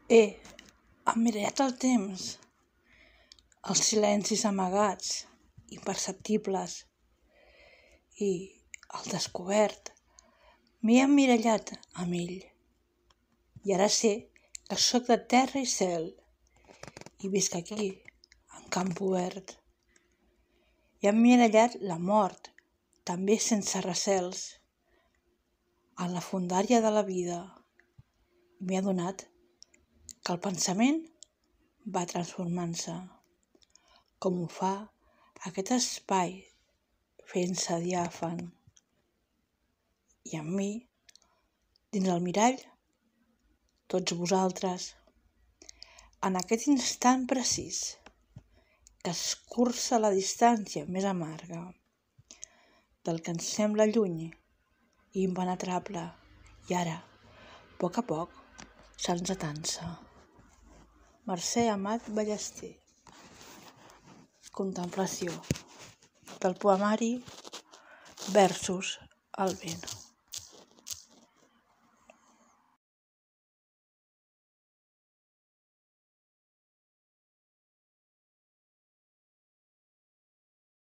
He emmirallat el temps, els silencis amagats, imperceptibles, i al descobert m'he emmirallat amb ell. I ara sé que sóc de terra i cel i visc aquí, en camp obert. He emmirallat la mort, també sense recels, en la fondària de la vida. I m'he adonat que el pensament va transformant-se, com ho fa aquest espai fent-se diàfan. I amb mi, dins el mirall, tots vosaltres, en aquest instant precís, que escurça la distància més amarga del que ens sembla lluny i impenetrable, i ara, a poc, se'ns atansa. Mercè Amat Ballester. Contemplació del poemari Versos al vent.